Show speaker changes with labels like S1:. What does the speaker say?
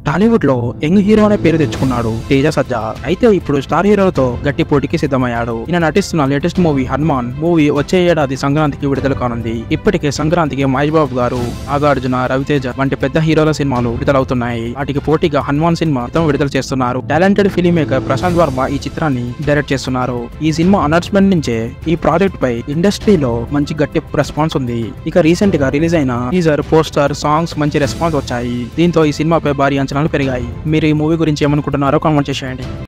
S1: టాలీవుడ్ లో young hero అనే పేరు తెచ్చుకున్నాడు తేజ సజ్జా. అయితే ఇప్పుడు స్టార్ హీరోలతో గట్టి పోటీకి సిద్ధమయ్యాడు. ఈయన నటిస్తున్న లేటెస్ట్ మూవీ హనుమాన్ మూవీ వచ్చే ఏడాది సంక్రాంతికి విడుదల కానుంది. ఇప్పటికే సంక్రాంతికి మహేష్ బాబు గారు, నాగార్జున, రవితేజ వంటి పెద్ద హీరోల సినిమాలు విడుదలవుతున్నాయి. వాటికి పోటీగా హనుమాన్ సినిమా విడుదల చేస్తున్నారు. Talented film maker Prashanth Varma ఈ చిత్రాన్ని డైరెక్ట్ చేస్తున్నారు. ఈ సినిమా అనౌన్స్మెంట్ నుంచే ఈ ప్రాజెక్ట్ పై ఇండస్ట్రీలో మంచి గట్టి రెస్పాన్స్ ఉంది. ఇక రీసెంట్ గా రిలీజ్ అయిన టీజర్, పోస్టర్, సాంగ్స్ మంచి రెస్పాన్స్ వచ్చాయి. దీంతో ఈ సినిమాపై భారీ అంచనాలు పెరిగాయి. మీరు ఈ మూవీ గురించి ఏమనుకుంటున్నారో కామెంట్ చేయండి.